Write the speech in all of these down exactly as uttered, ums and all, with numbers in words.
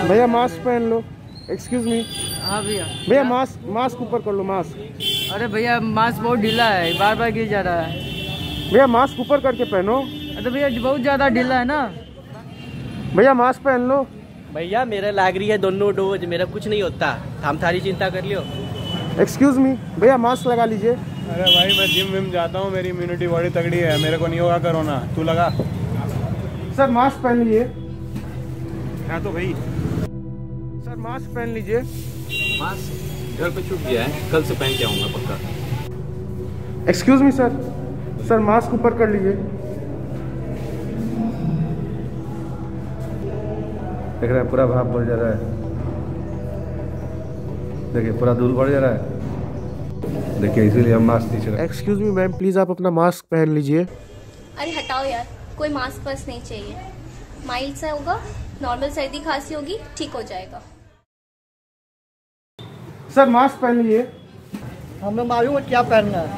क्या भैया मास्क पहन लो। Excuse me. हाँ भैया। भैया मास्क मास्क ऊपर कर लो मास्क। अरे भैया मास्क बहुत ढीला है, बार बार गिर जा रहा है। भैया मास्क ऊपर करके पहनो। अरे भैया बहुत ज़्यादा ढीला है ना। भैया मास्क पहन लो। भैया मेरा लाग रही है दोनों डोज, मेरा कुछ नहीं होता, हम थारी चिंता कर लियो। Excuse me. भैया मास्क लगा लीजिए। अरे भाई मैं जिम विम जाता हूँ, मेरी इम्यूनिटी बड़ी तगड़ी है, मेरे को नहीं होगा कोरोना, तू लगा। सर मास्क पहन लीजिए। हाँ तो भाई सर मास्क पहन लीजिए। मास्क घर पे छूट गया है, कल से पहन के आऊँगा पक्का। Excuse me sir. Sir mask ऊपर कर लीजिए। देख रहे हैं पूरा भाप बढ़ जा रहा है, देखिए पूरा दूर बढ़ जा रहा है, देखिए इसीलिए हम मास्क नहीं चला। एक्सक्यूज मी मैम, प्लीज आप अपना मास्क पहन लीजिए। अरे हटाओ यार, कोई मास्क बस नहीं चाहिए। माइल्ड सा होगा, नॉर्मल सर्दी खांसी होगी, ठीक हो जाएगा। सर मास्क पहन लीजिए। हमें मालूम है क्या पहनना है।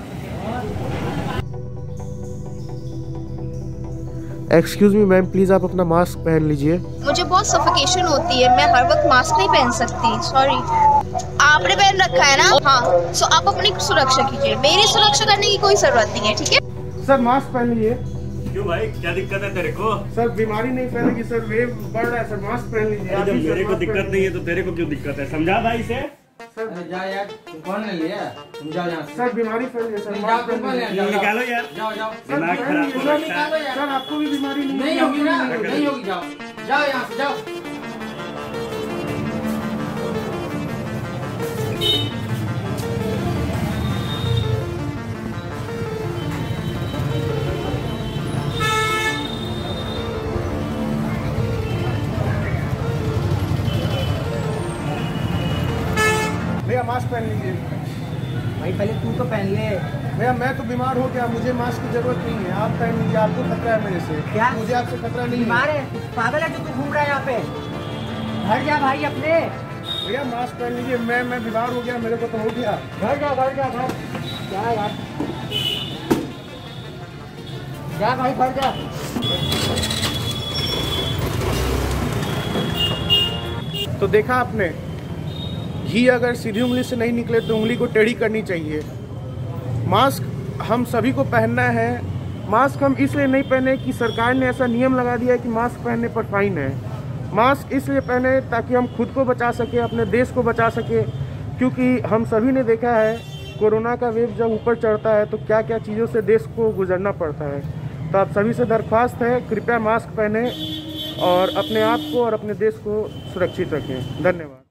एक्सक्यूज मी मैम, प्लीज आप अपना मास्क पहन लीजिए। मुझे बहुत सफोकेशन होती है, मैं हर वक्त मास्क नहीं पहन सकती, सॉरी। आपने पहन रखा है ना, हाँ, सो आप अपनी सुरक्षा कीजिए, मेरी सुरक्षा करने की कोई जरूरत नहीं है, ठीक है। सर मास्क पहन लीजिए। क्यों भाई, क्या दिक्कत है तेरे को? सर बीमारी नहीं फैलेगी सर, वेव बढ़ रहा है सर, मास्क पहन लीजिए। जब मेरे को दिक्कत नहीं है तो तेरे को क्यों दिक्कत है, समझा भाई से। सर जा यार, तुम कौन ले लिया? तुम जाओ यहाँ से। सर बीमारी फैल रही है सर, जाओ, मास्क तुम पहन कौन लीजिए। ले? निकालो यार, जाओ जाओ। दिमाग खराब हो सर, रखा है। सर आपको भी बीमारी नहीं नहीं होगी ना, नहीं होगी, जाओ जाओ यहाँ से, जाओ। भैया मास्क पहन लीजिए। भाई पहले तू तो पहन ले। भैया मैं तो बीमार हो गया, मुझे मास्क की जरूरत नहीं है, आप पहन लीजिए, आपको खतरा है मेरे से। क्या? मुझे आपसे खतरा नहीं बीमार है। है, पागल है जो तू घूम रहा है यहाँ पे। घर जा भाई अपने, भैया मास्क पहन लीजिए, मैं मैं बीमार हो गया, मेरे को तो हो गया। घर जा, घर जा, घर जा यार, जा भाई घर जा। तो देखा आपने, घी अगर सीधी उंगली से नहीं निकले तो उंगली को टेढ़ी करनी चाहिए। मास्क हम सभी को पहनना है। मास्क हम इसलिए नहीं पहने कि सरकार ने ऐसा नियम लगा दिया है कि मास्क पहनने पर फाइन है। मास्क इसलिए पहने ताकि हम खुद को बचा सके, अपने देश को बचा सके, क्योंकि हम सभी ने देखा है कोरोना का वेव जब ऊपर चढ़ता है तो क्या क्या चीज़ों से देश को गुजरना पड़ता है। तो आप सभी से दरख्वास्त है, कृपया मास्क पहने और अपने आप को और अपने देश को सुरक्षित रखें। धन्यवाद।